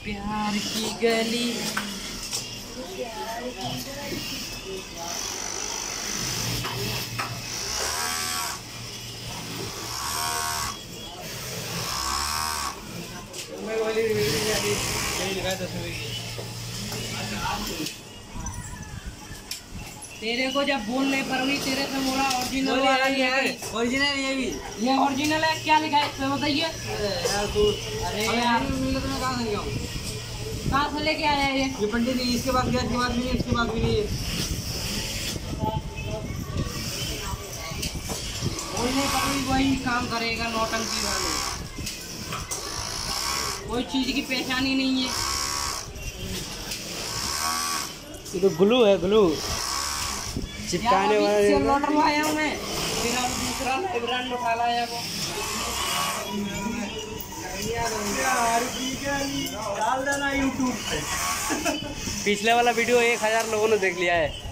प्यार की गली। तेरे को जब बोलने पर भी तेरे से बोला ओरिजिनल वाला है। ओरिजिनल ये ओरिजिनल है। क्या लिखा है इसमें बताइए। अरे यार मिले तो मैं कहाँ से जाऊँ? कहाँ से लेके आया है ये पंडित जी इसके बाद गया, इसके बाद भी नहीं, इसके बाद भी नहीं। बोलने पर भी वही काम करेगा नौटंकी वाले। कोई चीज की पहचान ही नहीं है। ये तो ग्लू है, ग्लू चिपकाने वाला। लौट लाया हूँ मैं, फिर अब दूसरा ब्रांड उठा लाया वो। डाल देना यूट्यूब पे। पिछले वाला वीडियो 1000 लोगों ने देख लिया है।